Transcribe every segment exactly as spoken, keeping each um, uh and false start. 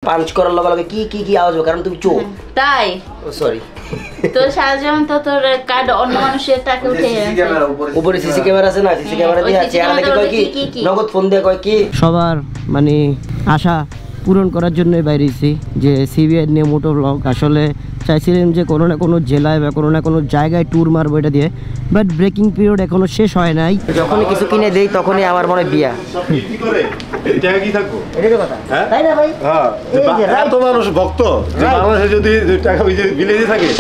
Punch করার লগে লগে কি কি কি আওয়াজ হবে কারণ তুমি চোর তাই ও সরি তো সারাজীবন তো তোর কার্ড অন্য মানুষের টাকা উঠে উপরে সিসি ক্যামেরা আছে না সিসি ক্যামেরা দিয়ে চেহারা দেখে কয় কি নগদ ফোন দিয়ে কয় কি সবার মানে আশা পূরণ করার জন্যই বাইরেছি যে সিবিআই নিয়ে মোটো ব্লগ আসলে চাইছিলাম যে কোনো না কোনো জেলায় বা কোনো না কোনো জায়গায় ট্যুর মারবো এটা দিয়ে বাট ব্রেকিং পিরিয়ড এখনো শেষ হয় নাই যখনই কিছু কিনে দেই তখনই আমার মনে বিয়া কি করে এই টাকা কি থাকবো এটাই কথা তাই না ভাই হ্যাঁ এত মানুষ ভক্ত যে বাংলাদেশে যদি টাকা বিলে থাকে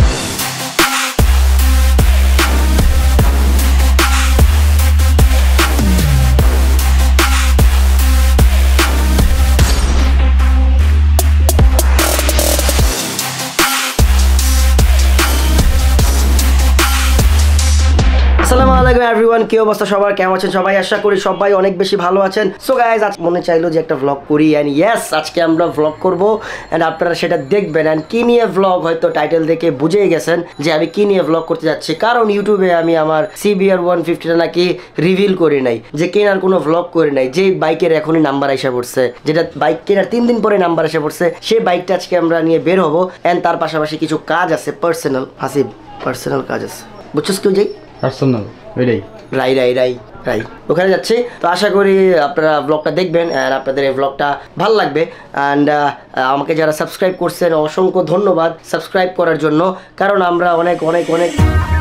আসসালামু আলাইকুম এভরিওয়ান কি অবস্থা সবার কেমন আছেন সবাই আশা করি সবাই অনেক বেশি ভালো আছেন সো গাইস আজ মনে চাইলো যে একটা ভ্লগ করি এন্ড ইয়েস আজকে আমরা ভ্লগ করব এন্ড আপনারা সেটা দেখবেন এন্ড কি নিয়ে ভ্লগ হয়তো টাইটেল দেখে বুঝেই গেছেন যে আমি কি নিয়ে ভ্লগ করতে যাচ্ছি কারণ ইউটিউবে আমি আমার সিবিআর ওয়ান ফিফটিটা নাকি রিভিল করি নাই যে কেনার কোনো ভ্লগ করি নাই যে বাইকের এখনই নাম্বার এসে পড়ছে যেটা বাইক কেনার তিন দিন পরে নাম্বার এসে পড়ছে সেই বাইকটা আজকে আমরা নিয়ে বের হবো এন্ড তার পাশাপাশি কিছু কাজ আছে পার্সোনাল হাসিব পার্সোনাল কাজ আছে বুঝছিস কেউ যাই পার্সোনাল ওইটাই রাই রাই রাই রাই ওখানে যাচ্ছি তো আশা করি আপনারা ব্লগটা দেখবেন আর আপনাদের এই ব্লগটা ভালো লাগবে অ্যান্ড আমাকে যারা সাবস্ক্রাইব করছেন অসংখ্য ধন্যবাদ সাবস্ক্রাইব করার জন্য কারণ আমরা অনেক অনেক অনেক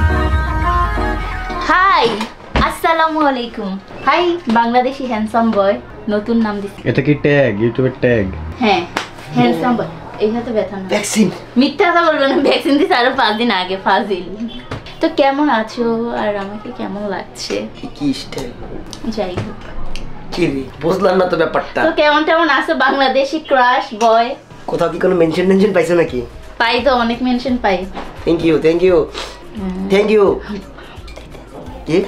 হাই আসসালামু আলাইকুম হাই বাংলাদেশি হ্যান্ডসাম বয় নতুন নাম দিছি এটা কি ট্যাগ ইউটিউবের ট্যাগ হ্যাঁ হ্যান্ডসাম বয় এই হাতে ব্যথা না ভ্যাকসিন মিথ্যা কথা বলবেন না ভ্যাকসিন দিছি আরো পাঁচ দিন আগে ফাজিল তো কেমন আছো আর আমাকে কেমন লাগছে কি স্টাইল যাই হোক কি রে বুঝলাম না তো ব্যাপারটা তো কেমন কেমন আছো বাংলাদেশি ক্রাশ বয় কোথাও কি কোনো মেনশন মেনশন পাইছো নাকি পাই তো অনেক মেনশন পাই thank you thank you thank you কি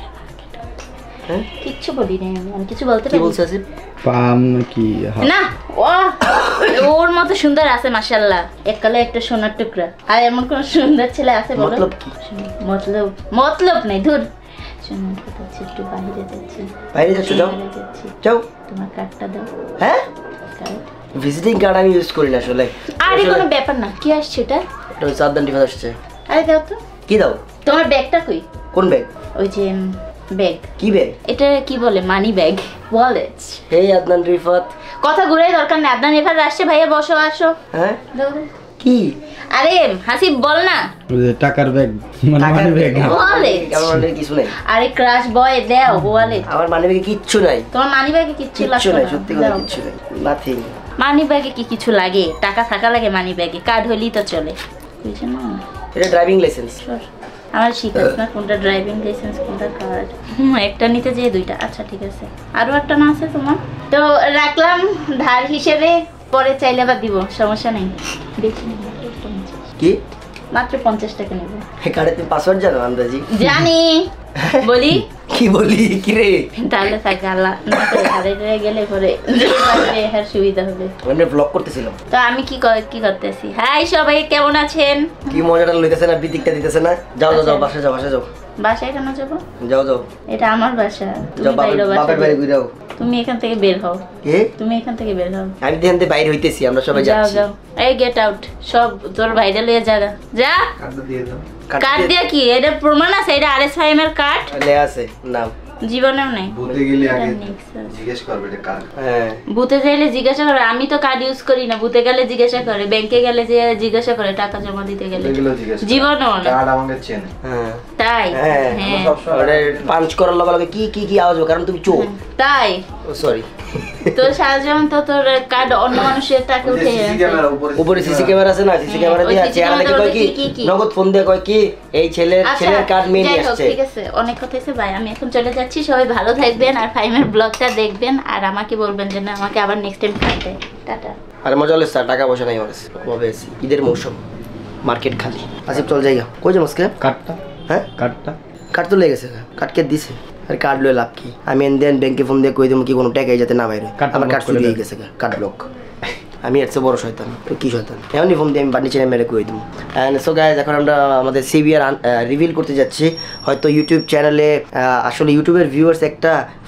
হ্যাঁ কিচ্ছু বলি না আমি কিছু বলতে পারি কি বলছিস পাম কি না ও ওর মতো সুন্দর আছে মাশাআল্লাহ এককালে একটা সোনার টুকরা আর এমন কোন সুন্দর ছেলে আছে বলো মতলব কি মতলব মতলব নাই ধুর শুনুন কথা হচ্ছে একটু বাইরে যাচ্ছি বাইরে যাচ্ছ যাও যাও তোমার কার্ডটা দাও হ্যাঁ কার্ড ভিজিটিং কার্ড আমি ইউজ করি না আসলে আরে কোনো ব্যাপার না কি আসছে এটা এটা ওই সাতদান ডিভাইস আসছে আরে দাও তো কি দাও তোমার ব্যাগটা কই কোন ব্যাগ ওই যে ব্যাগ কি ব্যাগ এটা কি বলে money bag wallet hey Adnan Rifat কথা ঘুরে দরকার নেই আদনান রিফাত আসছে ভাইয়া বসো আসো হ্যাঁ দাও কি আরে হাসিব বল না টাকার ব্যাগ মানে মানি ব্যাগ ওয়ালেট আমার মানি কিছু নাই আরে ক্রাশ বয় দাও ওয়ালেট আমার মানি ব্যাগে কিচ্ছু নাই তোমার মানি ব্যাগে কিচ্ছু কিচ্ছু লাগে নাই না সত্যি কথা কিচ্ছু নাই নাথিং মানি ব্যাগে কি কিছু লাগে টাকা থাকা লাগে মানি ব্যাগে কার্ড হলেই তো চলে বুঝছো না এটা ড্রাইভিং লাইসেন্স আমার শিখাস না কোনটা ড্রাইভিং লাইসেন্স কোনটা কার্ড একটা নিতে যেয়ে দুইটা আচ্ছা ঠিক আছে আরো একটা না আছে তোমার তো রাখলাম ধার হিসেবে পরে চাইলে আবার দিব সমস্যা নেই দেখি কি মাত্র পঞ্চাশ টাকা নেব কার্ডে তুমি পাসওয়ার্ড জানো আন্দাজি জানি বলি কি বলি কি রে তাহলে থাক আল্লাহ না করে হারিয়ে গেলে পরে এর সুবিধা হবে মানে ব্লগ করতেছিলাম তো আমি কি কি করতেছি হাই সবাই কেমন আছেন কি মজাটা লইতেছে না বিদিকটা দিতেছে না যাও যাও যাও বাসা যাও বাসা যাও বাসায় কেন যাবো যাও যাও এটা আমার বাসা তুমি যাও বাইরে বাসা বাপের বাড়ি ঘুরে যাও তুমি এখান থেকে বের হও কে তুমি এখান থেকে বের হও আমি দেন দে বাইরে হইতেছি আমরা সবাই যাও যাচ্ছি যাও এই গেট আউট সব তোর বাইরে লয়ে জায়গা যা কার্ড দিয়ে দাও কার্ড দিয়ে কি এটা প্রমাণ আছে এটা আরএস ফাহিমের কার্ড লে আছে নাম জীবনেও নাই বুতে গেলে আগে জিজ্ঞেস করবে এটা কার্ড হ্যাঁ বুতে যাইলে জিজ্ঞাসা করে আমি তো কার্ড ইউজ করি না বুতে গেলে জিজ্ঞাসা করে ব্যাংকে গেলে যে জিজ্ঞাসা করে টাকা জমা দিতে গেলে জীবনেও না কার্ড আমাকে চেনে হ্যাঁ তাই হ্যাঁ আরে পাঞ্চ করার লগে লগে কি কি কি আওয়াজ হবে কারণ তুমি চোর তাই ও সরি তো সারাজীবন তো তোর কার্ড অন্য মানুষের টাকা উঠে উপরে সিসি ক্যামেরা আছে না সিসি ক্যামেরা দিয়ে চেহারা দেখে কয় কি নগদ ফোন দিয়ে কয় কি এই ছেলের ছেলের কার্ড মেয়ে নিয়ে আসছে ঠিক আছে অনেক কথা হইছে ভাই আমি এখন চলে যাচ্ছি সবাই ভালো থাকবেন আর ফাহিমের ব্লগটা দেখবেন আর আমাকে বলবেন যে না আমাকে আবার নেক্সট টাইম খাইতে টাটা আরে মজা হলো স্যার টাকা পয়সা নাই আমার কাছে কবে এসে ঈদের মৌসুম মার্কেট খালি আসিফ চল যাইগা কই যাবো আজকে কার্ডটা হ্যাঁ কার্ডটা কার্ড তো লেগে গেছে কার্ড কে দিছে আর কার্ড লয়ে লাভ কি আমি এন দেন ব্যাংকে ফোন দিয়ে কই দেবো কি কোনো টাকাই যাতে না বাইরে আমার কার্ড চুরি হয়ে গেছে কার্ড ব্লক আমি এর চেয়ে বড় শয়তান তো কি শয়তান এমনই ফোন দিয়ে আমি বাড়ি চেনে মেরে কই দেবো অ্যান্ড সো গাইজ এখন আমরা আমাদের সিবিআর রিভিল করতে যাচ্ছি হয়তো ইউটিউব চ্যানেলে আসলে ইউটিউবের ভিউয়ার্স একটা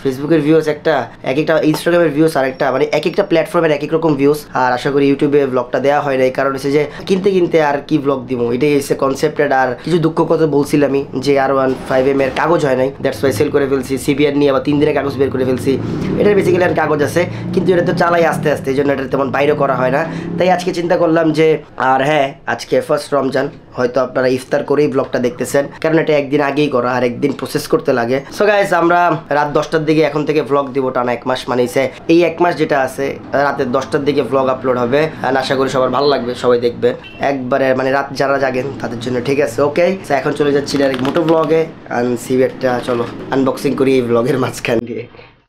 ফেসবুকের ভিউজ একটা, এক একটা ইনস্টাগ্রামের ভিউজ আর একটা, মানে এক একটা প্ল্যাটফর্মের এক এক রকম ভিউজ। আর আশা করি ইউটিউবে ব্লগটা দেওয়া হয় না, এই কারণ হচ্ছে যে কিনতে কিনতে আর কি ব্লগ দিব, এটাই হচ্ছে কনসেপ্টেড। আর কিছু দুঃখ কথা বলছিলামই যে আর ওয়ান ফাইভ এম এর কাগজ হয় নাই, দ্যাটস ওয়াই সেল করে ফেলছি। সিবিআর নিয়ে আবার তিন দিনের কাগজ বের করে ফেলছি। এটার বেসিক্যালি আর কাগজ আছে, কিন্তু এটা তো চালাই আস্তে আস্তে, এই জন্য এটা তেমন বাইরে করা হয় না। তাই আজকে চিন্তা করলাম যে, আর হ্যাঁ আজকে ফার্স্ট রমজান, হয়তো আপনারা ইফতার করেই ব্লগটা দেখতেছেন, কারণ এটা একদিন আগেই করা আর একদিন প্রসেস করতে লাগে। সো গাইস, আমরা রাত দশটার দিকে এখন থেকে ব্লগ দিব টানা এক মাস, মানে এই এক মাস যেটা আছে রাতের দশটার দিকে ব্লগ আপলোড হবে। আর আশা করি সবার ভালো লাগবে, সবাই দেখবেন একবারে, মানে রাত যারা জাগেন তাদের জন্য, ঠিক আছে? ওকে, এখন চলে যাচ্ছি ডাইরেক্ট মোটো ব্লগে। আর সিভিয়ারটা চলো আনবক্সিং করি এই ব্লগের মাঝখান দিয়ে।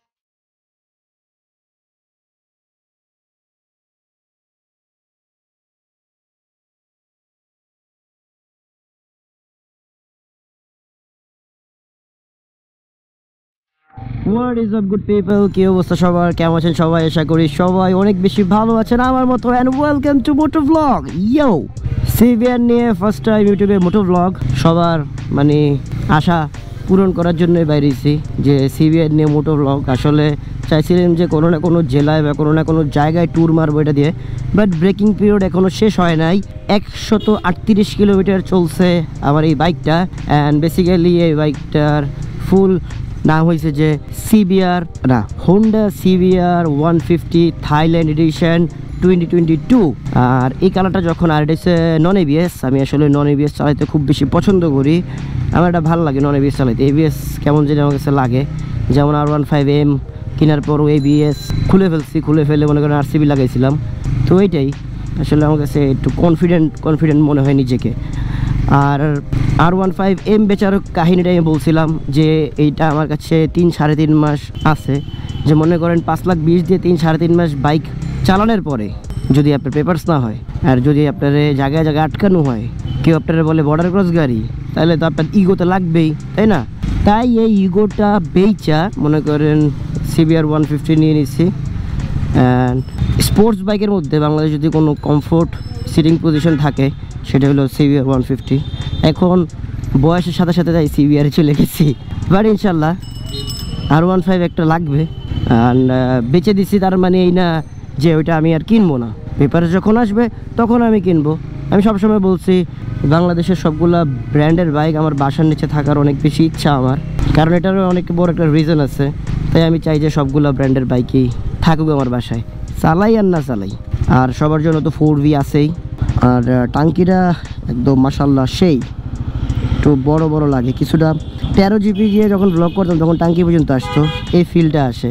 What is up good people, কি অবস্থা সবার, কেমন আছেন সবাই? আশা করি সবাই অনেক বেশি ভালো আছেন আমার মতো। and welcome to Motovlog. Yo, সিভিয়ার নিয়ে ফার্স্ট টাইম ইউটিউবে মোটোভ্লগ। সবার মানে আশা পূরণ করার জন্যই বাইরেছি যে সিভিয়ার নিয়ে মোটোভ্লগ। আসলে চাইছিলাম যে কোনো না কোনো জেলায় বা কোনো না কোনো জায়গায় ট্যুর মারবো এটা দিয়ে, বাট ব্রেকিং পিরিয়ড এখনও শেষ হয় নাই। একশত আটত্রিশ কিলোমিটার চলছে আমার এই বাইকটা। অ্যান্ড বেসিক্যালি এই বাইকটার ফুল নাম হয়েছে যে সিবিআর না Honda CBR one fifty Thailand edition twenty twenty two. আর এই কালারটা যখন, আর এটা হচ্ছে নন এবিএস, আমি আসলে নন এবিএস চালাইতে খুব বেশি পছন্দ করি, আমার এটা ভালো লাগে নন এবিএস চালাইতে। এবিএস কেমন যেন আমার কাছে লাগে, যেমন আর ওয়ান ফাইভ এম কেনার পরও এবিএস খুলে ফেলছি, খুলে ফেলে মনে করেন আরসিবি লাগাইছিলাম। তো এইটাই আসলে আমার কাছে একটু কনফিডেন্ট কনফিডেন্ট মনে হয় নিজেকে। আর আর ওয়ান ফাইভ এম বেচার কাহিনিটা আমি বলছিলাম যে এইটা আমার কাছে তিন সাড়ে তিন মাস আছে, যে মনে করেন পাঁচ লাখ বিশ দিয়ে তিন সাড়ে তিন মাস বাইক চালানোর পরে যদি আপনার পেপারস না হয়, আর যদি আপনার জায়গায় জায়গায় আটকানো হয়, কেউ আপনারা বলে বর্ডার ক্রস গাড়ি, তাহলে তো আপনার ইগো তো লাগবেই, তাই না? তাই এই ইগোটা বেচা মনে করেন সিবিআর ওয়ান ফিফটি নিয়ে নিচ্ছি। অ্যান্ড স্পোর্টস বাইকের মধ্যে বাংলাদেশে যদি কোনো কমফোর্ট সিটিং পজিশন থাকে সেটা হলো সিবিআর ওয়ান ফিফটি। এখন বয়সের সাথে সাথে তাই সিবিআরে চলে গেছি, বাট ইনশাল্লাহ আর ওয়ান ফাইভ একটা লাগবে। অ্যান্ড বেচে দিচ্ছি তার মানে এই না যে ওইটা আমি আর কিনবো না, পেপারে যখন আসবে তখন আমি কিনবো। আমি সবসময় বলছি বাংলাদেশের সবগুলা ব্র্যান্ডের বাইক আমার বাসার নিচে থাকার অনেক বেশি ইচ্ছা আমার, কারণ এটারও অনেক বড় একটা রিজন আছে। তাই আমি চাই যে সবগুলা ব্র্যান্ডের বাইকই থাকুক আমার বাসায়, চালাই আর না চালাই। আর সবার জন্য তো ফোর ভি আছেই। আর টাঙ্কিটা একদম মাশাল্লাহ সেই একটু বড় বড় লাগে, কিছুটা তেরো জিপি গিয়ে যখন ব্লগ করতাম তখন টাঙ্কি পর্যন্ত আসতো, এই ফিলটা আসে।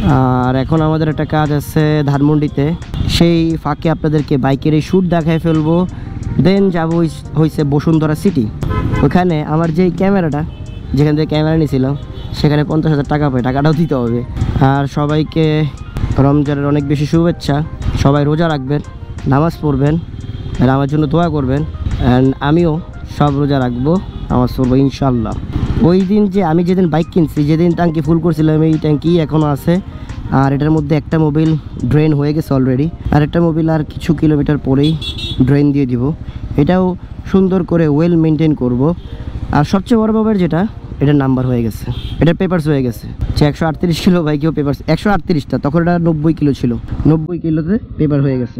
আর এখন আমাদের একটা কাজ আছে ধানমন্ডিতে, সেই ফাঁকে আপনাদেরকে বাইকের এই শ্যুট দেখায় ফেলবো। দেন যাবো হয়েছে বসুন্ধরা সিটি, ওখানে আমার যেই ক্যামেরাটা যেখান থেকে ক্যামেরা নিয়েছিলাম সেখানে পঞ্চাশ হাজার টাকা পাই, টাকাটাও দিতে হবে। আর সবাইকে রমজানের অনেক বেশি শুভেচ্ছা, সবাই রোজা রাখবেন, নামাজ পড়বেন, আর আমার জন্য দোয়া করবেন। অ্যান্ড আমিও সব রোজা রাখবো, নামাজ পড়বো ইনশাল্লাহ। ওই দিন যে আমি যেদিন বাইক কিনছি, যেদিন ট্যাঙ্কি ফুল করছিলাম, এই ট্যাঙ্কি এখনও আছে। আর এটার মধ্যে একটা মোবিল ড্রেন হয়ে গেছে অলরেডি, আর একটা মোবিল আর কিছু কিলোমিটার পরেই ড্রেন দিয়ে দিব। এটাও সুন্দর করে ওয়েল মেনটেন করব। আর সবচেয়ে বড় ব্যাপার যেটা, এটার নাম্বার হয়ে গেছে, এটার পেপারস হয়ে গেছে। সে একশো আটত্রিশ কিলো বাইকেও পেপারস, একশো আটত্রিশটা, তখন এটা নব্বই কিলো ছিল, নব্বই কিলোতে পেপার হয়ে গেছে।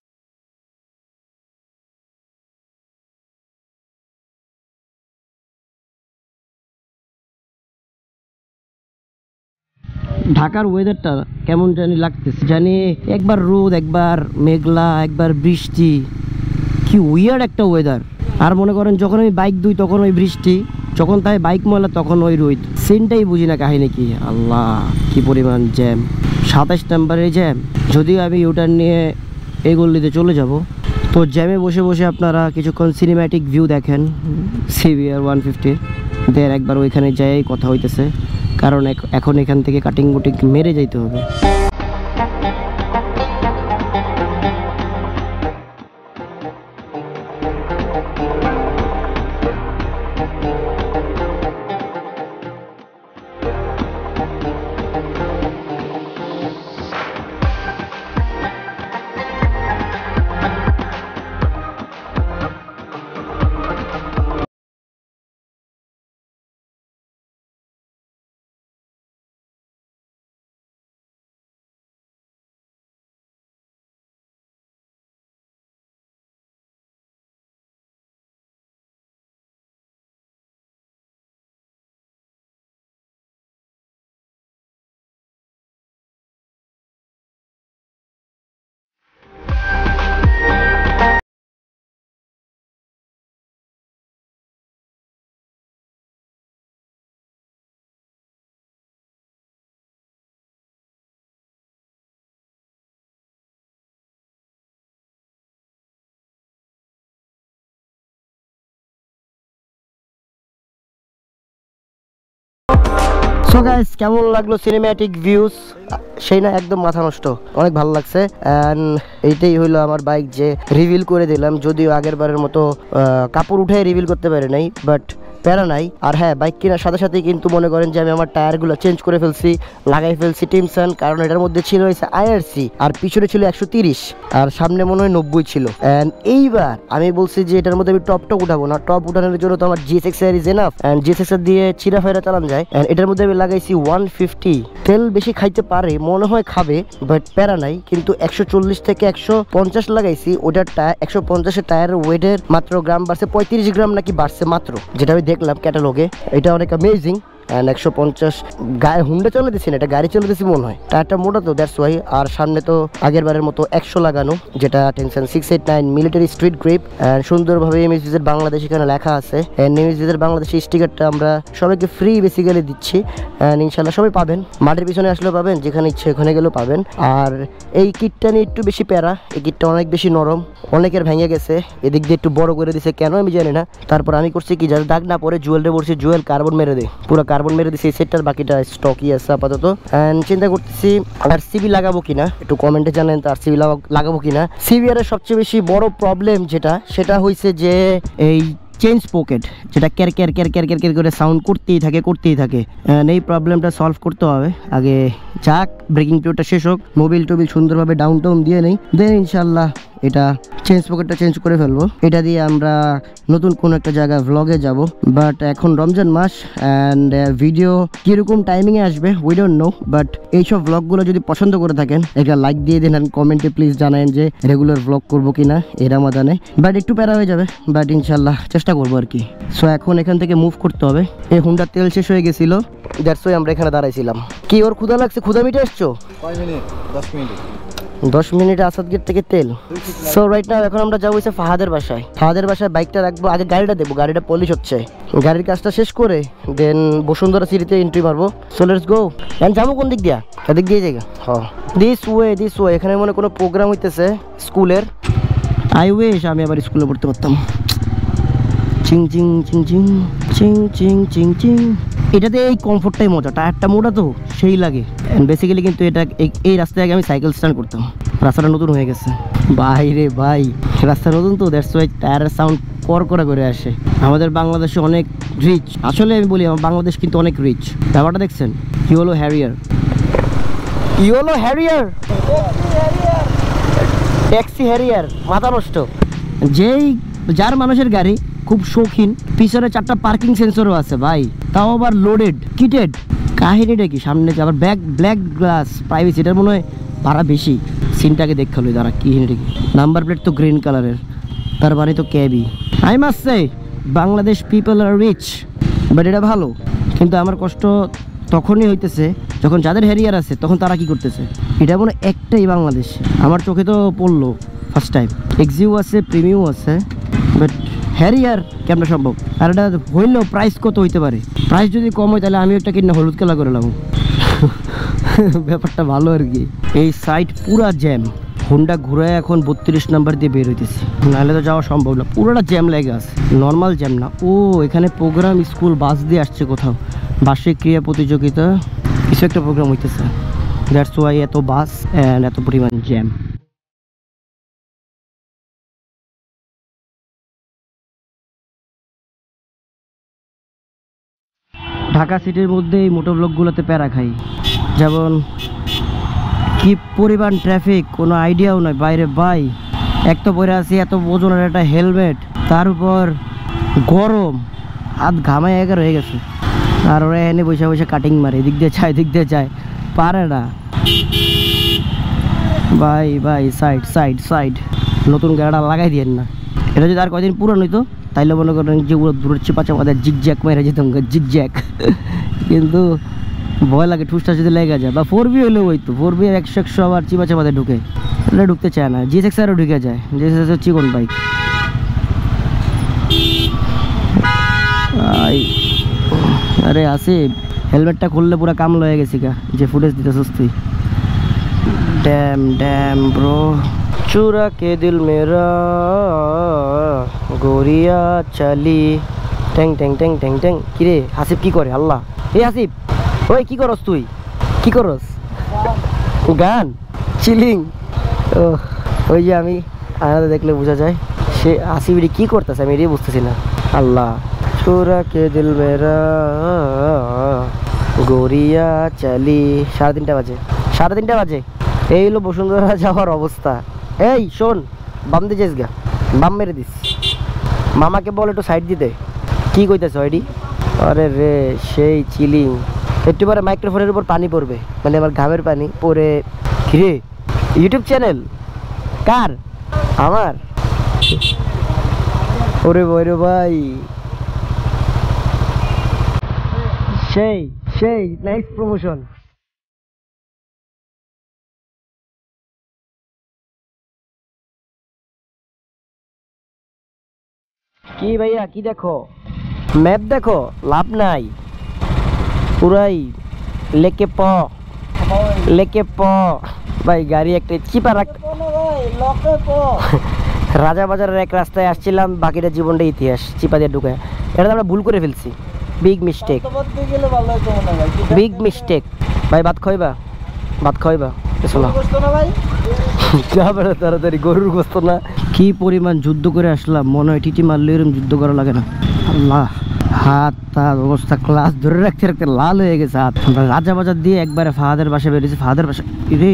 ঢাকার ওয়েদারটা কেমন জানি লাগতেছে, জানি একবার রোদ, একবার মেঘলা, একবার বৃষ্টি, কি উইয়ার্ড একটা ওয়েদার। আর মনে করেন যখন আমি বাইক দুই তখন ওই বৃষ্টি, যখন তাই বাইক ময়লা তখন ওই রোদ, সিনটাই বুঝি না কাহিনী কি। আল্লাহ কি পরিমাণ জ্যাম, সাতাশ নাম্বারে জ্যাম। যদিও আমি ইউটার্ন নিয়ে এই গল্লিতে চলে যাব, তো জ্যামে বসে বসে আপনারা কিছুক্ষণ সিনেম্যাটিক ভিউ দেখেন সিবিআর ওয়ান ফিফটি। দেন একবার ওইখানে যাই কথা হইতেছে, কারণ এখন এখান থেকে কাটিং বুটিং মেরে যাইতে হবে। সো গাইস কেমন লাগলো সিনেম্যাটিক ভিউজ? সেই না একদম মাথা নষ্ট, অনেক ভালো লাগছে। অ্যান্ড এইটাই হইলো আমার বাইক যে রিভিল করে দিলাম, যদিও আগের বারের মতো কাপড় উঠে রিভিল করতে পারি নাই, বাট প্যারা নাই। আর হ্যাঁ, বাইক কেনার সাথে সাথে কিন্তু মনে করেন যে আমি আমার টায়ারগুলো চেঞ্জ করে ফেলছি, লাগাই ফেলছি টিমসন, কারণ এটার মধ্যে ছিল হয়েছে আইআরসি আর পিছনে ছিল একশো তিরিশ আর সামনে মনে হয় নব্বই ছিল। অ্যান্ড এইবার আমি বলছি যে এটার মধ্যে আমি টপ টপ উঠাবো না, টপ উঠানোর জন্য তো আমার GSX R is enough, and GSX R দিয়ে চিরা ফাইরা চালানো যায়। অ্যান্ড এটার মধ্যে আমি লাগাইছি ওয়ান ফিফটি, তেল বেশি খাইতে পারে মনে হয়, খাবে, বাট প্যারা নাই। কিন্তু একশো চল্লিশ থেকে একশো পঞ্চাশ লাগাইছি, ওটার টায়ার একশো পঞ্চাশের টায়ারের ওয়েটের মাত্র গ্রাম বাড়ছে পঁয়ত্রিশ গ্রাম নাকি বাড়ছে মাত্র, যেটা আমি দেখলাম ক্যাটালগে। এটা অনেক অ্যামেজিং। অ্যান্ড একশো পঞ্চাশ গায়ে হুন্ডা চলে দিচ্ছি না, এটা গাড়ি চলে দিচ্ছি মনে হয়, টায়ারটা মোটা তো, দ্যাটস ওয়াই। আর সামনে তো আগের বারের মতো একশো লাগানো, যেটা tension six eight nine military street grip, and সুন্দরভাবে এমএস ভিজের বাংলাদেশ এখানে লেখা আছে। অ্যান্ড এমএস ভিজের বাংলাদেশি স্টিকারটা আমরা সবাইকে ফ্রি বেসিক্যালি দিচ্ছি, অ্যান্ড ইনশাল্লাহ সবাই পাবেন, মাঠের পিছনে আসলেও পাবেন, যেখানে ইচ্ছে ওখানে গেলেও পাবেন। আর এই কিটটা নিয়ে একটু বেশি প্যারা, এই কিটটা অনেক বেশি নরম, অনেকের ভেঙে গেছে, এদিক দিয়ে একটু বড় করে দিছে কেন আমি জানি না। তারপর আমি করছি কি, যাতে দাগ না পরে জুয়েলটা পড়ছি, জুয়েল কার্বন মেরে দেয়, পুরো কার্বন মেরে দিছি এই সেটটার, বাকিটা স্টকই আছে আপাতত। অ্যান্ড চিন্তা করতেছি আর সিবি লাগাবো কিনা, একটু কমেন্টে জানেন তো আর সিবি লাগাবো কিনা। সিবি আর সবচেয়ে বেশি বড় প্রবলেম যেটা, সেটা হয়েছে যে এই চেঞ্জ পকেট, যেটা ক্যার ক্যার ক্যার ক্যার ক্যার ক্যার করে সাউন্ড করতেই থাকে করতেই থাকে। এই প্রবলেমটা সলভ করতে হবে আগে, যাক ব্রেকিং পিরিয়ডটা শেষ হোক, মোবিল টোবিল সুন্দরভাবে ডাউন টাউন দিয়ে নেই, দেন ইনশাল্লাহ এটা চেঞ্জ পকেটটা চেঞ্জ করে ফেলবো। এটা দিয়ে আমরা নতুন কোনো একটা জায়গায় ভ্লগে যাব। বাট এখন রমজান মাস, অ্যান্ড ভিডিও কীরকম টাইমিংয়ে আসবে উই ডোন্ট নো, বাট এইসব ভ্লগগুলো যদি পছন্দ করে থাকেন একটা লাইক দিয়ে দিন, আর কমেন্টে প্লিজ জানান যে রেগুলার ভ্লগ করবো কিনা এই রামাদানে। বাট একটু প্যারা হয়ে যাবে, বাট ইনশাল্লাহ চেষ্টা করবো আর কি। সো এখন এখান থেকে মুভ করতে হবে, এই হুন্ডার তেল শেষ হয়ে গেছিল, দ্যাটস ওয়াই আমরা এখানে দাঁড়াইছিলাম। কি ওর ক্ষুধা লাগছে? ক্ষুধা মিটে এসছো? দশ মিনিট দশ মিনিট আসাদ গেট থেকে তেল। সো রাইট নাও এখন আমরা যাবো হচ্ছে ফাহাদের বাসায়। ফাহাদের বাসায় বাইকটা রাখবো, আগে গাড়িটা দেবো, গাড়িটা পলিশ হচ্ছে, গাড়ির কাজটা শেষ করে দেন বসুন্ধরা সিটিতে এন্ট্রি মারবো। So let's go. এখন যাবো কোন দিক দিয়া? এদিক দিয়ে জায়গা, হ্যাঁ দিস ওয়ে দিস ওয়ে। এখানে মনে কোনো প্রোগ্রাম হইতেছে স্কুলের, আই উইশ আমি আবার স্কুলে পড়তে পারতাম। চিং চিং চিং চিং চিং চিং চিং চিং। এটাতে এই কমফোর্টটাই মজা, টায়ারটা মোটা তো সেই লাগে। বেসিক্যালি কিন্তু এটা এই রাস্তায় আগে আমি সাইকেল স্ট্যান্ড করতাম, রাস্তাটা নতুন হয়ে গেছে ভাই রে ভাই, রাস্তা নতুন তো দ্যাটস ওয়াই টায়ারের সাউন্ড কর করা করে আসে। আমাদের বাংলাদেশে অনেক রিচ, আসলে আমি বলি আমার বাংলাদেশ কিন্তু অনেক রিচ। ব্যাপারটা দেখছেন, yellow Harrier, yellow Harrier, taxi Harrier, মাথা নষ্ট। যেই যার মানুষের গাড়ি খুব শৌখিন, পিছনে চারটা পার্কিং সেন্সরও আছে ভাই, তাও আবার লোডেড কিটেড। কাহিনীটা কি, সামনে আবার ব্যাক ব্ল্যাক গ্লাস প্রাইভেসি, এটার মনে হয় ভাড়া বেশি। সিনটাকে দেখতে হলো তারা কি হিনটা কি, নাম্বার প্লেট তো গ্রিন কালারের, তার মানে তো cabby. I must say Bangladesh people are rich, but এটা ভালো। কিন্তু আমার কষ্ট তখনই হইতেছে যখন যাদের হ্যারিয়ার আছে তখন তারা কি করতেছে। এটা মনে একটাই বাংলাদেশ, আমার চোখে তো পড়লো ফার্স্ট টাইম। এক্সিউ আছে, প্রিমিয়াম আছে, বাট হ্যারিয়ার কেমন সম্ভব? আর এটা হইলেও প্রাইস কত হইতে পারে? প্রাইস যদি কম হয় তাহলে আমি একটা কিনে হলুদ কালা করে লাম। ব্যাপারটা ভালো আর কি। এই সাইড পুরা জ্যাম, হুন্ডা ঘুরে এখন বত্রিশ নাম্বার দিয়ে বের হইতেছে, নাহলে তো যাওয়া সম্ভব না, পুরোটা জ্যাম লেগে আছে, নর্মাল জ্যাম না। ও এখানে প্রোগ্রাম, স্কুল বাস দিয়ে আসছে কোথাও, বার্ষিক ক্রিয়া প্রতিযোগিতা কিছু একটা প্রোগ্রাম হইতেছে, দ্যাটস ওয়াই এত বাস অ্যান্ড এত পরিমাণ জ্যাম। ঢাকা সিটির মধ্যে এই মোটোব্লগগুলোতে প্যারা খাই, যেমন কি পরিমাণ ট্রাফিক, কোনো আইডিয়াও নয় বাইরে ভাই। এক তো পরে আছি এত ওজনের একটা হেলমেট, তার উপর গরম, হাত ঘামায় এগার হয়ে গেছে। আর ওরা এনে বসে বসে কাটিং মারে, এদিক দিয়ে চায় এদিক দিয়ে চায়, পারে না ভাই ভাই। সাইড সাইড সাইড, নতুন গাড়িটা লাগাই দিয়েন না। এটা যদি আর কয়দিন পুরান হইতো তাইলে মনে করেন যে পুরো দূরের চেপাচা আমাদের জিগ জ্যাক মেরে যেতাম, জিগ জ্যাক। কিন্তু ভয় লাগে, ঠুসটা যদি লেগে যায়, বা ফোর বি হলেও হইতো, ফোর বি একশো একশো আবার চিপা চাপাতে ঢুকে, এটা ঢুকতে চায় না। জি সিক্স আরও ঢুকে যায়, জি সিক্স চিকন বাইক। আরে আসে হেলমেটটা খুললে পুরো কাম লয়ে গেছি গা, যে ফুটেজ দিতে সুস্তি। ড্যাম ড্যাম ব্রো, চুরা কে দিল মেরা গড়িয়া চালি, ট্যাং ট্যাং ট্যাং ট্যাং ট্যাং। কিরে হাসিব কি করে? আল্লাহ, এই হাসিব ওই কি করস তুই কি করস গান চিলিং ও ওই যে আমি আয়নাতে দেখলে বোঝা যায় সে আসিবিড়ি কি করতেছে আমি এটাই বুঝতেছি না আল্লাহ চোরা কে দিল মেরা গড়িয়া চালি সাড়ে তিনটা বাজে সাড়ে তিনটা বাজে এই হলো বসুন্ধরা যাওয়ার অবস্থা এই শোন বাম দিয়ে যাস গা বাম মেরে দিস মামাকে বল একটু সাইড দিতে কি কইতেছ এডি আরে রে সেই চিলিং একটু পরে মাইক্রোফোনের উপর পানি পড়বে মানে আমার ঘামের পানি পরে কিরে ইউটিউব চ্যানেল কার আমার ওরে বইরে ভাই সেই সেই নাইস প্রমোশন কি ভাইয়া কি দেখো ম্যাপ দেখো লাভ নাই পুরাই লেকে প লেকে প ভাই গাড়ি একটা চিপা রাখ রাজা বাজারের এক রাস্তায় আসছিলাম বাকিটা জীবনটা ইতিহাস চিপা দিয়ে ঢুকে এটা আমরা ভুল করে ফেলছি বিগ মিস্টেক বিগ মিস্টেক ভাই ভাত খাইবা ভাত খাইবা শোনা তাড়াতাড়ি গরুর গোস্ত না কি পরিমাণ যুদ্ধ করে আসলাম মনে হয় টিটি মারলে এরকম যুদ্ধ করা লাগে না আল্লাহ হাত তার অবস্থা ক্লাস ধরে রাখতে রাখতে লাল হয়ে গেছে হাত রাজা বাজার দিয়ে একবারে ফাহাদের বাসা বেরিয়েছে ফাহাদের বাসা রে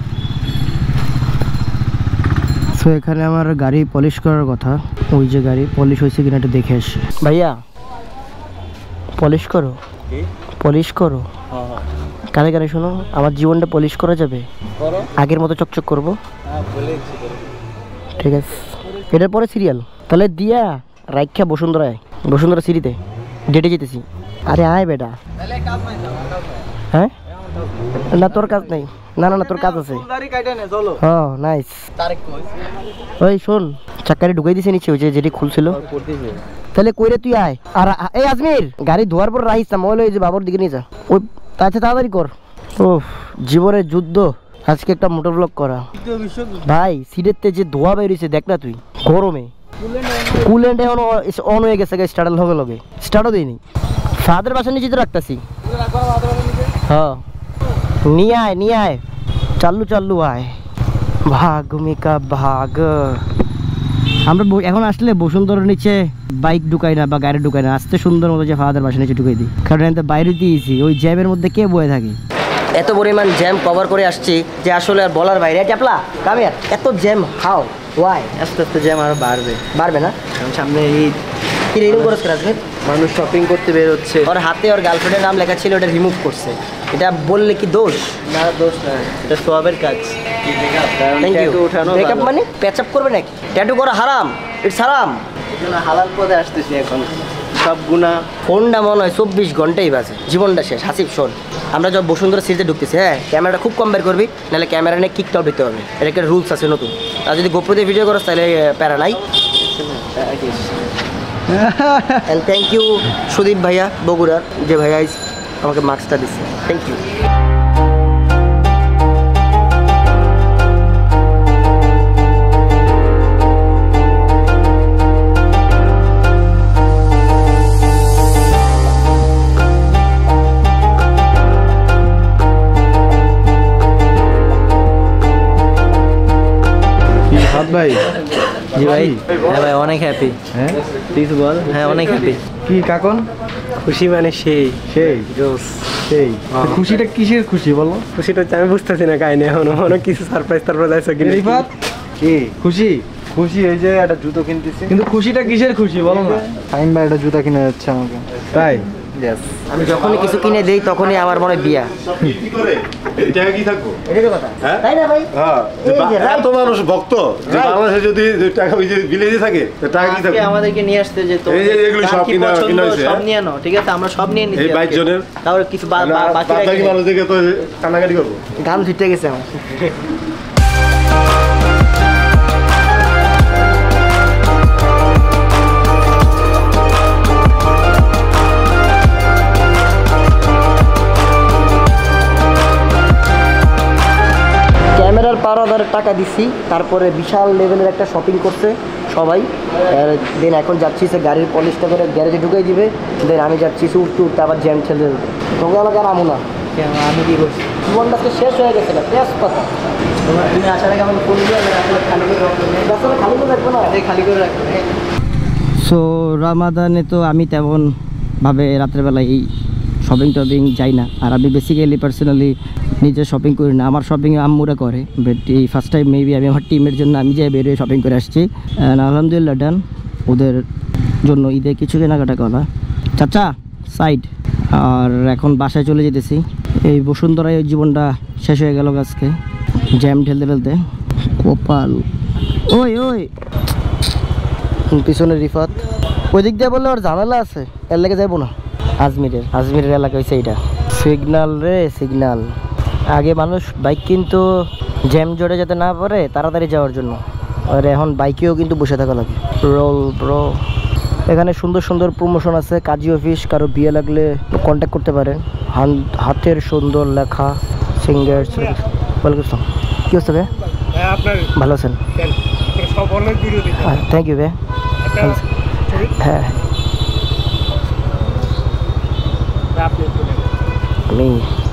তো এখানে আমার গাড়ি পলিশ করার কথা ওই যে গাড়ি পলিশ হয়েছে কিনা একটু দেখে আসি ভাইয়া পলিশ করো পলিশ করো কানে কানে শোনো আমার জীবনটা পলিশ করা যাবে আগের মতো চকচক করবো ঠিক আছে এটার পরে সিরিয়াল তাহলে দিয়া রাইখা বসুন্ধরায় বসুন্ধরা সিঁড়িতে ডেটে যেতেছি আরে আয় বেটা হ্যাঁ না তোর কাজ নেই না না না তোর কাজ আছে হ্যাঁ নাইস ওই শোন চাকারি ঢুকাই দিছে নিচে ওই যে যেটি খুলছিল তাহলে কইরে তুই আয় আর এই আজমির গাড়ি ধোয়ার পর রাখিস না মহলে ওই যে বাবুর দিকে নিয়ে যা ওই তাতে তাড়াতাড়ি কর ও জীবনের যুদ্ধ আজকে একটা মোটর ব্লগ করা ভাই সিটের যে ধোয়া বেরিয়েছে দেখ না তুই গরমে কুলেন্ট এখন অন হয়ে গেছে স্টার্টের লগে লগে স্টার্টও দিইনি ফাদের বাসার নিচে তো রাখতেছি হ্যাঁ নিয়ে আয় নিয়ে আয় চাল্লু চাল্লু আয় ভাগমিকা ভাগ আমরা এখন আসলে বসুন্ধরার নিচে বাইক ঢুকাই না বা গাড়ি ঢুকাই না আসতে সুন্দর মতো যে ফাদার বাসার নিচে ঢুকাই দিই কারণ এতে বাইরে দিয়েছি ওই জ্যামের মধ্যে কে বয়ে থাকে এত পরিমাণ জ্যাম কভার করে আসছি যে আসলে আর বলার বাইরে ট্যাপলা কামিয়ার এত জ্যাম হাও ওয়াই আস্তে আস্তে জ্যাম আরো বাড়বে বাড়বে না সামনে ঈদ কি রিনিউ করছে রাজনীতি মানুষ শপিং করতে বের হচ্ছে ওর হাতে ওর গার্লফ্রেন্ডের নাম লেখা ছিল ওটা রিমুভ করছে এটা বললে কি দোষ না দোষ না এটা সোয়াবের কাজ থ্যাংক ইউ ব্রেকআপ মানে প্যাচআপ করবে নাকি ট্যাটু করা হারাম ইটস হারাম এজন্য হালাল পথে আসতেছি এখন সব গুণা ফোনটা মনে হয় চব্বিশ ঘন্টাই বাজে জীবনটা শেষ হাসিব শোন আমরা যখন বসুন্ধরা সিরিজে ঢুকতেছি হ্যাঁ ক্যামেরাটা খুব কম বের করবি নাহলে ক্যামেরা নিয়ে কিকটাও দিতে হবে এটা একটা রুলস আছে নতুন আর যদি গোপ্রো দিয়ে ভিডিও করো তাহলে প্যারা নাই অ্যান্ড থ্যাংক ইউ সুদীপ ভাইয়া বগুড়ার যে ভাইয়া আমাকে মার্কসটা দিচ্ছে থ্যাংক ইউ ভাই জি ভাই হ্যাঁ ভাই অনেক হ্যাপি হ্যাঁ প্লিজ বল হ্যাঁ অনেক হ্যাপি কি কাকন খুশি মানে সেই সেই জোস সেই খুশিটা কিসের খুশি বলো খুশিটা আমি বুঝতেছি না কাহিনী এখনো অনেক কিছু সারপ্রাইজ সারপ্রাইজ আছে কি রিফাত কি খুশি খুশি এই যে একটা জুতো কিনতেছি কিন্তু খুশিটা কিসের খুশি বলো না ফাহিম ভাই একটা জুতা কিনে যাচ্ছে আমাকে তাই ইয়েস আমি যখনই কিছু কিনে দেই তখনই আমার মনে বিয়া কি করে এই টাকা কি থাকবো এটাই কথা তাই না ভাই হ্যাঁ এত মানুষ ভক্ত যে বাংলাদেশে যদি টাকা ওই যে বিলেজে থাকে টাকা কি থাকবে আমাদেরকে নিয়ে আসতে যে তো এই যে এগুলো সব কিনা কিনা হইছে সব নিয়ে নাও ঠিক আছে আমরা সব নিয়ে নিছি এই বাইশ জনের তাহলে কিছু বাকি বাকি মানুষ দেখে তো কানাকাটি করবো গান ছুটে গেছে আমার ক্যামেরার পার হাজার টাকা দিচ্ছি তারপরে বিশাল লেভেলের একটা শপিং করছে সবাই দেন এখন যাচ্ছি সে গাড়ির পলিশটা করে গ্যারেজে ঢুকিয়ে দিবে দেন আমি যাচ্ছি উঠতে উঠতে আবার জ্যাম ঠেলে তোকে আমাকে আর আমু না। কেন আমি কি করছি? জীবনটা আজকে শেষ হয়ে গেছে না, বেশ কথা। তোমার তুমি আসার আগে আমাকে ফোন দিয়ে আসলে খালি করে রাখবো না, খালি করে রাখবো না, খালি করে রাখবো। সো রামাদানে তো আমি তেমনভাবে রাত্রেবেলায় এই শপিং টপিং যাই না, আর আমি বেসিক্যালি পার্সোনালি নিজে শপিং করি না, আমার শপিং আম্মুরা করে। বাট এই ফার্স্ট টাইম মেবি আমি আমার টিমের জন্য আমি যে বেরিয়ে শপিং করে আসছি, অ্যান্ড আলহামদুলিল্লাহ ডান। ওদের জন্য ঈদে কিছু কেনাকাটা করা। চাচা সাইড। আর এখন বাসায় চলে যেতেছি। এই বসুন্ধরায় জীবনটা শেষ হয়ে গেল আজকে, জ্যাম ঠেলতে ফেলতে। কপাল ওই ওই পিছনে রিফাত ওই দিক দিয়ে বললে ওর ঝামেলা আছে, এর লেগে যাবো না। আজমিরের আজমিরের এলাকা হয়েছে এইটা। সিগনাল রে সিগনাল। আগে মানুষ বাইক কিন্তু জ্যাম জোরে যেতে না পারে তাড়াতাড়ি যাওয়ার জন্য, আর এখন বাইকেও কিন্তু বসে থাকা লাগে। Roll bro. এখানে সুন্দর সুন্দর প্রমোশন আছে, কাজী অফিস, কারো বিয়ে লাগলে কন্ট্যাক্ট করতে পারেন। হাতের সুন্দর লেখা সিঙ্গার। ওয়েলকাম আসসালাম। কী অবস্থা ভাই? ভালো আছেন? থ্যাংক ইউ ভাই। হ্যাঁ আমি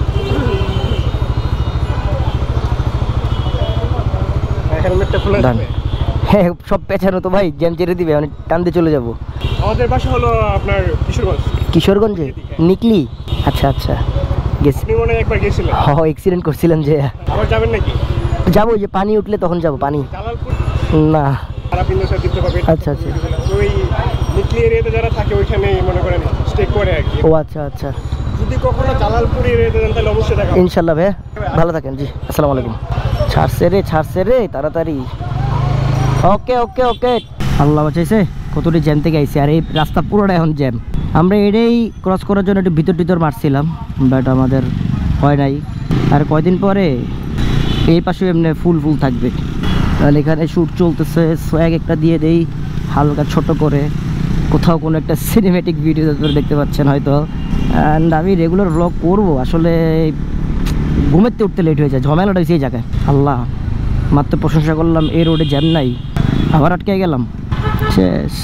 হ্যাঁ সব পেছানো তো ভাই, জ্যাম চেড়ে দিবে, অনেক টান দিয়ে চলে যাবো। আমাদের বাসা হলো আপনার কিশোরগঞ্জ। কিশোরগঞ্জে নিকলি? আচ্ছা আচ্ছা গেছি। আপনি মনে হয় একবার গেছিলেন? হ্যাঁ অ্যাক্সিডেন্ট করছিলাম যে। আবার যাবেন নাকি? যাবো, যে পানি উঠলে তখন যাবো। পানি জালালপুর না। খারাপ ইন্ডাস্ট্রি দিতে পারবেন। আচ্ছা আচ্ছা। ওই নিকলি এরিয়াতে যারা থাকে ওইখানে মনে করেন স্টে করে আর কি। ও আচ্ছা আচ্ছা। যদি কখনো জালালপুর এরিয়াতে যান তাহলে অবশ্যই দেখা। ইনশাল্লাহ ভাই, ভালো থাকেন। জি আসসালামু আলাইকুম। ছাড়ছে রে ছাড়ছে রে তাড়াতাড়ি। ওকে ওকে ওকে। আল্লাহ বাঁচাইছে, কতটি জ্যাম থেকে আইসি, আর এই রাস্তা পুরোটা এখন জ্যাম। আমরা এটাই ক্রস করার জন্য একটু ভিতর টিতর মারছিলাম, বাট আমাদের হয় নাই। আর কয়দিন পরে এই পাশে এমনি ফুল ফুল থাকবে। তাহলে এখানে শ্যুট চলতেছে, সোয়াগ একটা দিয়ে দেই হালকা ছোট করে, কোথাও কোনো একটা সিনেমেটিক ভিডিও দেখতে পাচ্ছেন হয়তো। অ্যান্ড আমি রেগুলার ব্লগ করবো, আসলে ঘুমেতে উঠতে লেট হয়ে যায়, ঝামেলাটা হয়েছে এই জায়গায়। আল্লাহ মাত্র প্রশংসা করলাম, এই রোডে জ্যাম নাই, আবার আটকে গেলাম, শেষ।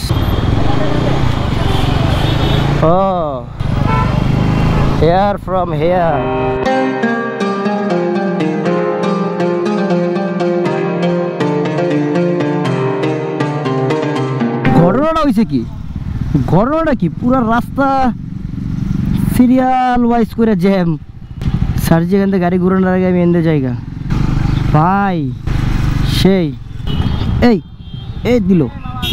ও হেয়ার ফ্রম হেয়ার। ঘটনাটা হয়েছে কি, ঘটনাটা কি, পুরো রাস্তা সিরিয়াল ওয়াইজ করে জ্যাম। স্যার যেখান থেকে গাড়ি ঘুরানোর আগে আমি এনতে জায়গা ভাই সেই এই এই দিল,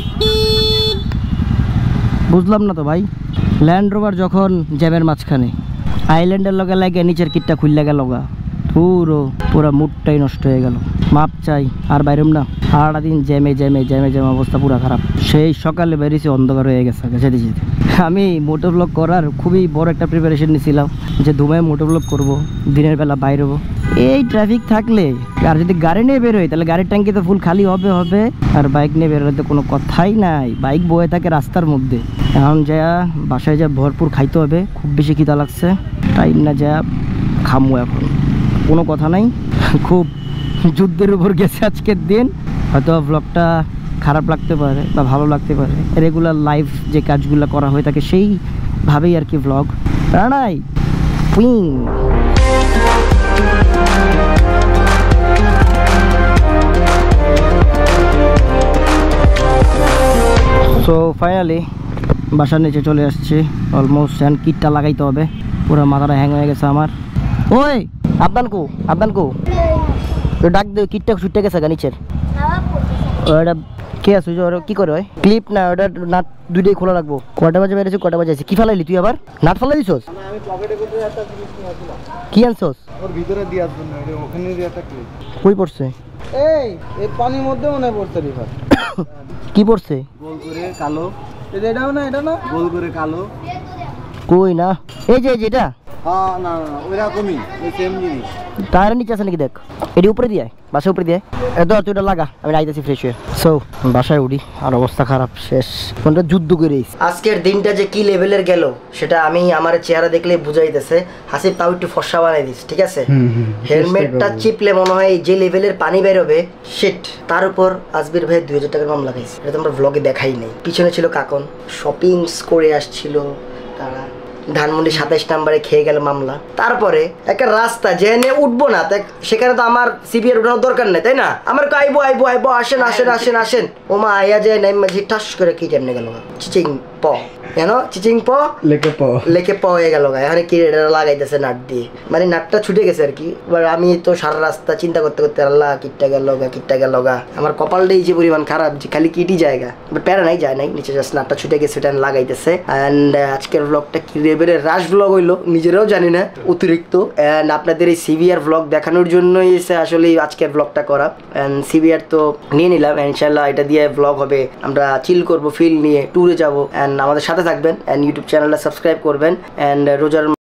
বুঝলাম না তো ভাই। ল্যান্ড রোভার যখন জ্যামের মাঝখানে আইল্যান্ডের লগে লাগে নিচের কিটটা খুললে গেল গা, পুরো পুরো মুডটাই নষ্ট হয়ে গেল। মাপ চাই, আর বাইরম না। সারাটা দিন জ্যামে জ্যামে জ্যামে জ্যামে অবস্থা পুরো খারাপ। সেই সকালে বেরিয়েছি অন্ধকার হয়ে গেছে যেতে যেতে। আমি মোটোব্লগ করার খুবই বড় একটা প্রিপারেশন নিয়েছিলাম, যে ধুমায় মোটোব্লগ করব, দিনের বেলা বাইর হবো। এই ট্রাফিক থাকলে, আর যদি গাড়ি নিয়ে বেরোয় তাহলে গাড়ির ট্যাঙ্কি তো ফুল খালি হবে হবে, আর বাইক নিয়ে বেরোলে তো কোনো কথাই নাই। বাইক বয়ে থাকে রাস্তার মধ্যে। এখন যা বাসায় যা ভরপুর খাইতে হবে, খুব বেশি খিদা লাগছে, টাইম না যা খামো এখন, কোনো কথা নাই। খুব যুদ্ধের উপর গেছে আজকের দিন। হয়তো ব্লগটা খারাপ লাগতে পারে বা ভালো লাগতে পারে, রেগুলার লাইভ যে কাজগুলো করা হয়ে থাকে সেইভাবেই আর কি ব্লগ। নাই পুইং। সো ফাইনালি বাসার নিচে চলে আসছি অলমোস্ট। হ্যান্ড কিটটা লাগাইতে হবে, পুরো মাথাটা হ্যাং হয়ে গেছে আমার। ওই আবদান কো আবদান কো ডাক দে, কিটটা ছুটে গেছে গা নিচের। ওটা কে আছে কি করে হয় ক্লিপ না, ওটা নাট দুইটাই খোলা রাখবো। কটা বাজে বেরিয়েছি, কটা বাজে আছে, কি ফেলাইলি তুই আবার? নাট ফেলাই দিছস? কি আনছস? ওর ভিতরে দিয়ে আসবেন না, ওখানে দিয়ে একটা ক্লিপ। কই পড়ছে? এই এই পানির মধ্যে মনে পড়ছে রিভার। কি পড়ছে? গোল করে কালো। এটাও না, এটা না, গোল করে কালো। কই না, এই যে যেটা। হ্যাঁ না না ওইরকমই, ওই সেম জিনিস। টায়ারের নিচে আছে নাকি দেখ, এটি উপরে দিয়ে বাসায় উপরে দিয়ে এত তুই ওটা লাগা, আমি আইতেছি ফ্রেশ হয়ে। সো বাসায় উঠি, আর অবস্থা খারাপ, শেষ। কোনটা যুদ্ধ করে আজকের দিনটা যে কি লেভেলের গেল সেটা আমি আমার চেহারা দেখলে বুঝাইতেছে। হাসিব তাও একটু ফর্সা বানাই দিস, ঠিক আছে? হেলমেটটা চিপলে মনে হয় যে লেভেলের পানি বেরোবে শিট। তার উপর আজবির ভাই দুই হাজার টাকার মামলা খাইছে, এটা তো আমরা ব্লগে দেখাই নাই। পিছনে ছিল কাকন, শপিংস করে আসছিল তারা। ধানমন্ডি সাতাইশ নাম্বারে খেয়ে গেল মামলা। তারপরে একটা রাস্তা যেখানে উঠবো না সেখানে তো আমার সিবিআর উঠানোর দরকার নেই, তাই না? আমার আইবো আইবো আইবো আসেন আসেন আসেন আসেন ওমা আয়া যায় নাই মাঝি ঠাস করে কি যেমনি গেল চিচিং প কেন চিচিং প লেকে প লেকে প হয়ে গেল গা। এখন কি লাগাইতেছে নাট দিয়ে, মানে নাটটা ছুটে গেছে আর কি। এবার আমি তো সারা রাস্তা চিন্তা করতে করতে আল্লাহ কিটটা গেল গা কিটটা গেল গা, আমার কপালটাই যে পরিমাণ খারাপ যে খালি কিটি জায়গা, বাট প্যারা নাই যায় নাই নিচে জাস্ট নাটটা ছুটে গেছে ওটা লাগাইতেছে। অ্যান্ড আজকের ব্লগটা কি লেভেলের রাশ ব্লগ হইলো নিজেরাও জানি না, অতিরিক্ত। অ্যান্ড আপনাদের এই সিভিআর ব্লগ দেখানোর জন্যই এসে আসলে আজকের ব্লগটা করা। অ্যান্ড সিভিআর তো নিয়ে নিলাম, ইনশাল্লাহ এটা দিয়ে ব্লগ হবে, আমরা চিল করবো ফিল নিয়ে ট্যুরে যাবো। অ্যান্ড আমাদের সাথে থাকবেন অ্যান্ড ইউটিউব চ্যানেলটা সাবস্ক্রাইব করবেন। অ্যান্ড রোজার